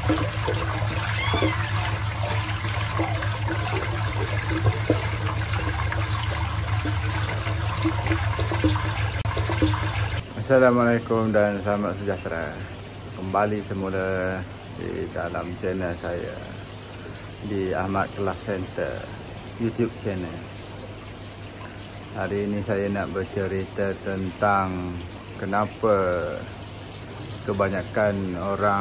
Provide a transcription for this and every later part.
Assalamualaikum dan selamat sejahtera. Kembali semula di dalam channel saya di Ahmad Class Center YouTube channel. Hari ini saya nak bercerita tentang kenapa kebanyakan orang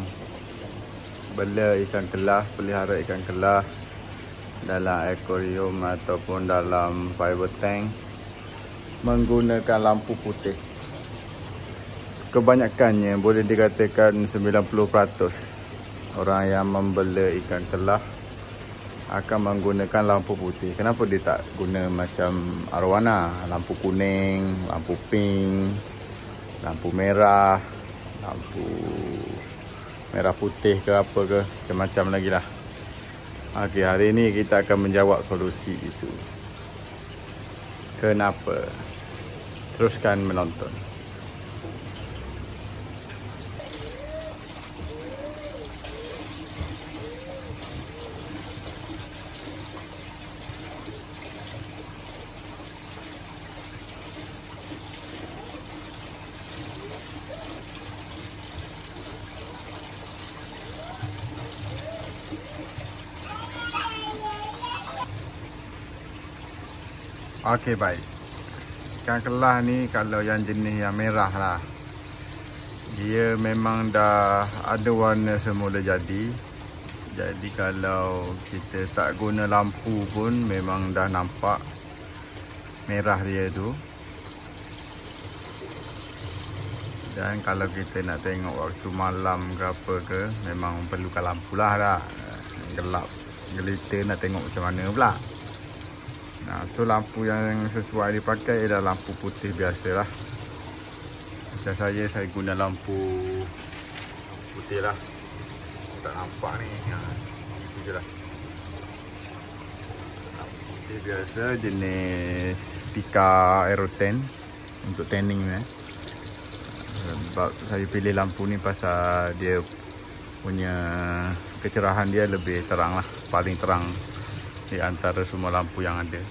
bela ikan kelah, pelihara ikan kelah dalam akuarium ataupun dalam fiber tank menggunakan lampu putih. Kebanyakannya boleh dikatakan 90% orang yang membela ikan kelah akan menggunakan lampu putih. Kenapa dia tak guna macam arwana, lampu kuning, lampu pink, lampu merah, lampu merah putih ke apa ke, macam-macam lagi lah. Okey, hari ini kita akan menjawab solusi itu. Kenapa? Teruskan menonton. Okey, baik. Ikan kelah ni kalau yang jenis yang merah lah, dia memang dah ada warna semula jadi. Jadi kalau kita tak guna lampu pun memang dah nampak merah dia tu. Dan kalau kita nak tengok waktu malam ke apa ke, memang perlukan lampu lah dah. Gelap gelita nak tengok macam mana pula. Nah, so lampu yang sesuai dipakai adalah lampu putih biasa lah. Macam saya guna lampu putih lah. Tak nampak ni, itu je lah. Lampu putih biasa jenis Pika Aero 10 untuk tanning ni. Sebab saya pilih lampu ni pasal dia punya kecerahan dia lebih terang lah, paling terang di antara semua lampu yang ada.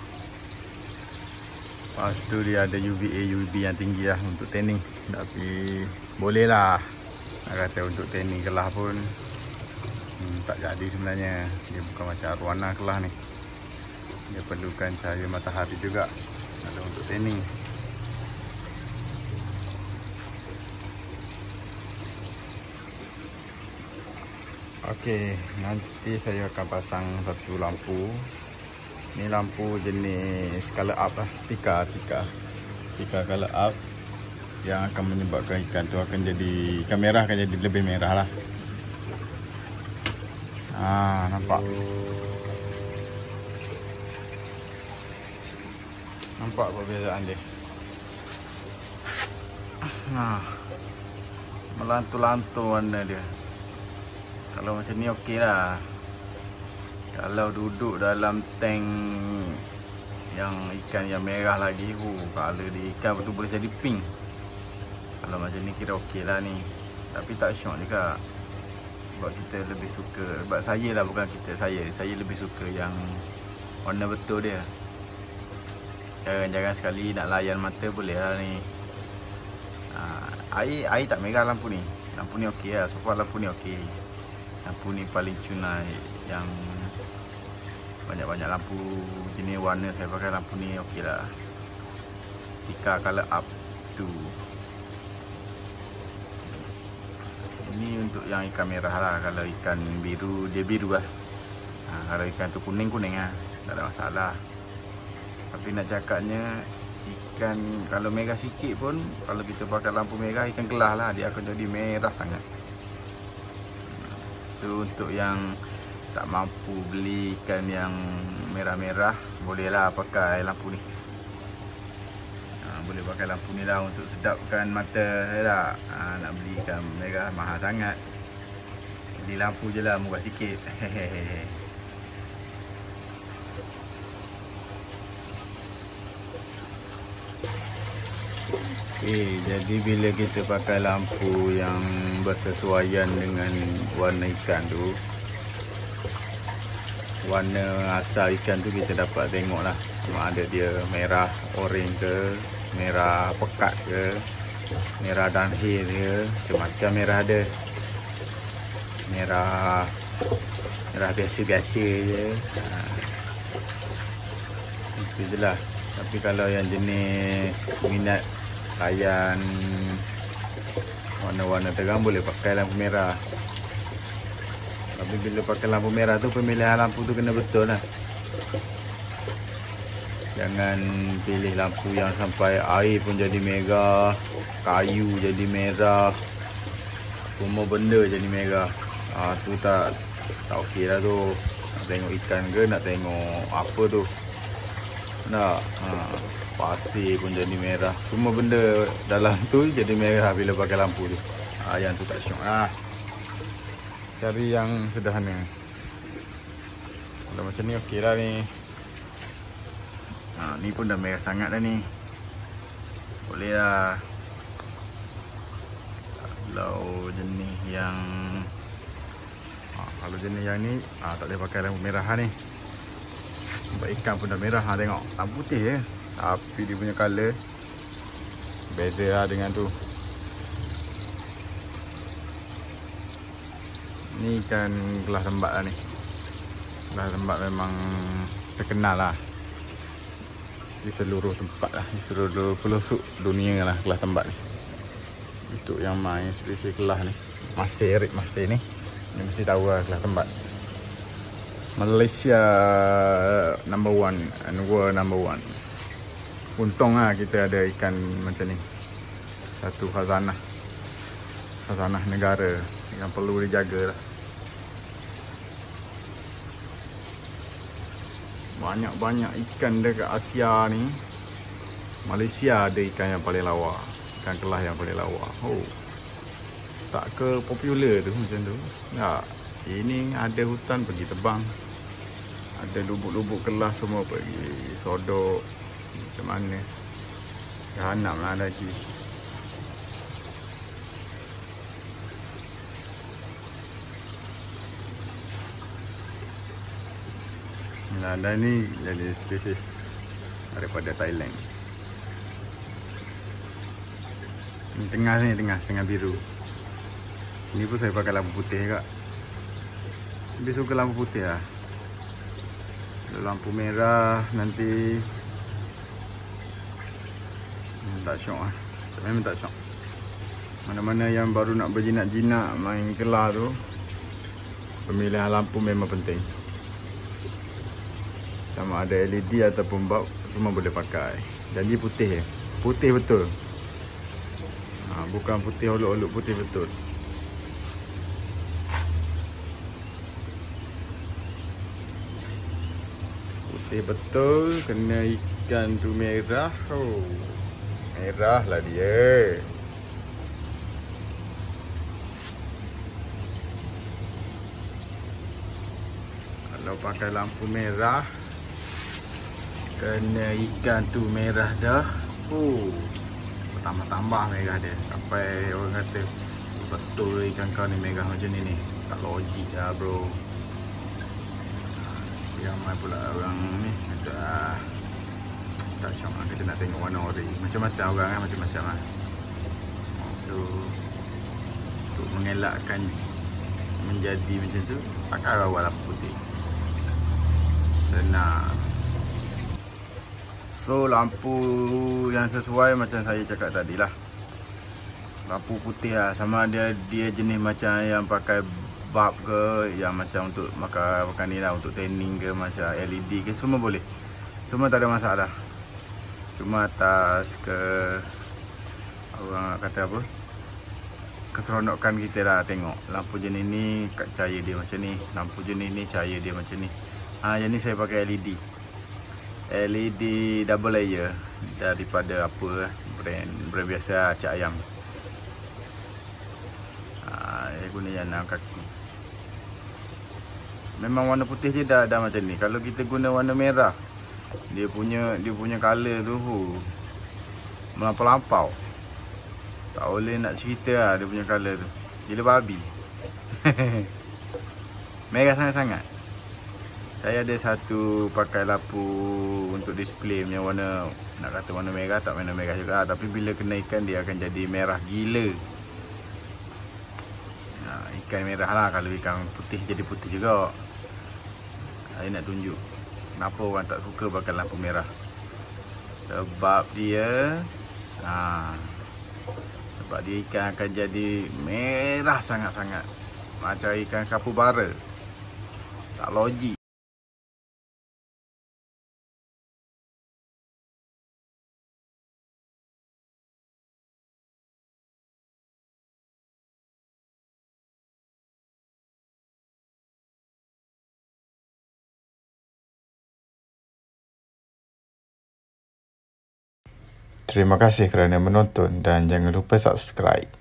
Lepas tu dia ada UVA, UV yang tinggi lah untuk tanning. Tapi boleh lah, nak kata untuk tanning kelah pun tak jadi sebenarnya. Dia bukan macam arwana kelah ni, dia perlukan cahaya matahari juga kalau untuk tanning. Okey, nanti saya akan pasang satu lampu. Ni lampu jenis color up lah, Pika color up, yang akan menyebabkan ikan tu akan jadi, ikan merah akan jadi lebih merah lah. Nampak? Nampak perbezaan dia? Melantu-lantu warna dia. Kalau macam ni okey lah. Kalau duduk dalam tank yang ikan yang merah lagi, color di ikan betul boleh jadi pink. Kalau macam ni kira okey lah ni. Tapi tak syok juga. Sebab kita lebih suka, sebab saya lah, bukan kita, saya lebih suka yang warna betul dia. Jangan sekali nak layan mata boleh lah ni. Air tak merah lampu ni. Lampu ni okey lah, so far lampu ni okey. Lampu ni paling cuna yang banyak-banyak lampu jenis warna saya pakai. Lampu ni okey lah, Pika color up tu. Ini untuk yang ikan merah lah. Kalau ikan biru, dia biru lah. Kalau ikan tu kuning-kuning lah, tak ada masalah. Tapi nak cakapnya, ikan kalau merah sikit pun, kalau kita pakai lampu merah, ikan kelah lah, dia akan jadi merah sangat. So untuk yang tak mampu beli ikan yang merah-merah, bolehlah pakai lampu ni. Boleh pakai lampu ni lah untuk sedapkan mata lah. Nak beli ikan merah mahal sangat, beli lampu je lah, murah sikit. Jadi bila kita pakai lampu yang bersesuaian dengan warna ikan tu, warna asal ikan tu kita dapat tengok lah. Sama ada dia merah oranye ke, merah pekat ke, merah downhill ke, macam-macam merah ada. Merah biasa-biasa je. Itu je lah. Tapi kalau yang jenis minat layan warna-warna terang, boleh pakai lampu merah. Tapi bila pakai lampu merah tu, pemilihan lampu tu kena betul lah. Jangan pilih lampu yang sampai air pun jadi merah, kayu jadi merah, semua benda jadi merah. Tu tak okey lah tu. Nak tengok ikan ke, nak tengok apa tu, nak pasir pun jadi merah. Semua benda dalam tu jadi merah bila pakai lampu tu. Yang tu tak syok lah. Cari yang sederhana. Kalau macam ni okey lah ni. Ni pun dah merah sangat dah ni. Boleh lah. Kalau jenis yang ni tak boleh pakai lampu merah ni. Sebab ikan pun dah merah. Tengok lampu putih je, tapi dia punya colour beza lah dengan tu. Ni ikan gelas rembat lah ni. Gelas rembat memang terkenal lah di seluruh tempat lah, di seluruh pelosok dunia lah gelas rembat ni. Untuk yang main spesial kelas ni, Masih ni mesti tahu lah kelas rembat. Malaysia number one and world number one. Untung lah kita ada ikan macam ni. Satu khazanah negara yang perlu dijaga lah. Banyak-banyak ikan dekat Asia ni, Malaysia ada ikan yang paling lawa, ikan kelas yang paling lawa. Tak ke popular tu macam tu. Tak. Ini ada hutan pergi tebang, ada lubuk-lubuk kelas semua pergi sodok. Macam mana jahanam lah lagi. Dan ni jadi spesies daripada Thailand. Ini tengah setengah biru. Ini pun saya pakai lampu putih kak. Lebih suka lampu putih lah. Kalau lampu merah nanti tak syok lah. Memang tak syok. Mana-mana yang baru nak berjinak-jinak main kelas tu, pemilihan lampu memang penting. Sama ada LED ataupun bulb, semua boleh pakai. Janji putih je. Putih betul. Bukan putih olok-olok, putih betul. Putih betul. Kena ikan tu merah. Merah lah dia. Kalau pakai lampu merah, kena ikan tu merah dah. Tambah-tambah merah dia. Sampai orang kata, betul ikan kau ni merah macam ni. Tak logik lah bro. Ramai pula orang ni kata tak syok lah, kita nak tengok warna ori. Macam-macam orang kan, macam-macam lah. So untuk mengelakkan menjadi macam tu, pakai rawat lampu putih. Senang. So lampu yang sesuai macam saya cakap tadi lah, lampu putih lah. Sama ada dia jenis macam yang pakai bulb ke, yang macam untuk makan ni lah, untuk tanning ke, macam LED ke, semua boleh. Semua tak ada masalah. Cuma atas ke orang kata apa, keseronokan kita lah tengok lampu jenis ni, cahaya dia macam ni. Lampu jenis ni, cahaya dia macam ni. Yang ni saya pakai LED double layer daripada apa, brand biasa, Cak Ayam. Saya guna yang 6 kaki. Memang warna putih je dah macam ni. Kalau kita guna warna merah, dia punya color tu melampau-lampau. Tak boleh nak cerita lah dia punya colour tu. Gila babi. Merah sangat-sangat. Saya ada satu pakai lampu untuk display punya warna, nak kata warna merah tak warna merah juga, tapi bila kena ikan dia akan jadi merah gila. Ikan merah lah, kalau ikan putih jadi putih juga. Saya nak tunjuk kenapa orang tak suka pakai lampu merah. Sebab dia sebab dia ikan akan jadi merah sangat-sangat, macam ikan kapubara. Tak logik. Terima kasih kerana menonton dan jangan lupa subscribe.